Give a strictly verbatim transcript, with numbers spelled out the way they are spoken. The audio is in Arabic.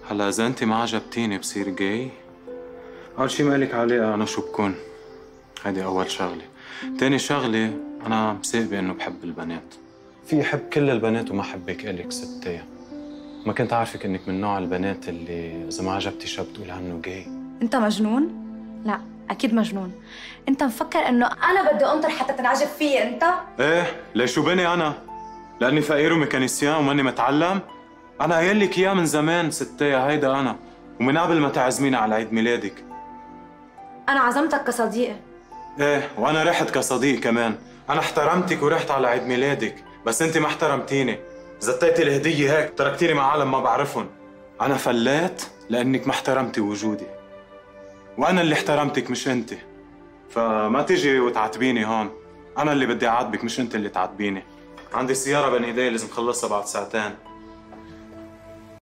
هلا اذا انت ما عجبتيني بصير جاي؟ اول شي ما لك علاقه انا شو بكون. هيدي اول شغله. تاني شغله انا مساقبه انه بحب البنات. في حب كل البنات وما حبك الك ستايا. ما كنت عارفك انك من نوع البنات اللي اذا ما عجبتي شاب بتقول عنه جاي. انت مجنون؟ لا اكيد مجنون. انت مفكر انه انا بدي انطر حتى تنعجب فيي انت؟ ايه ليش شو بني انا؟ لاني فقير وميكانيسيان وماني متعلم؟ انا قايل لك اياه من زمان ستايا، هيدا انا، ومن قبل ما تعزميني على عيد ميلادك. انا عزمتك كصديقه. ايه وانا رحت كصديق كمان. انا احترمتك ورحت على عيد ميلادك، بس انت ما احترمتيني. زتيتي الهديه هيك تركتيني مع عالم ما بعرفهم. انا فليت لانك ما احترمتي وجودي، وانا اللي احترمتك مش انت. فما تيجي وتعاتبيني هون. انا اللي بدي اعاتبك مش انت اللي تعاتبيني. عندي سياره بين ايدي لازم خلصها بعد ساعتين.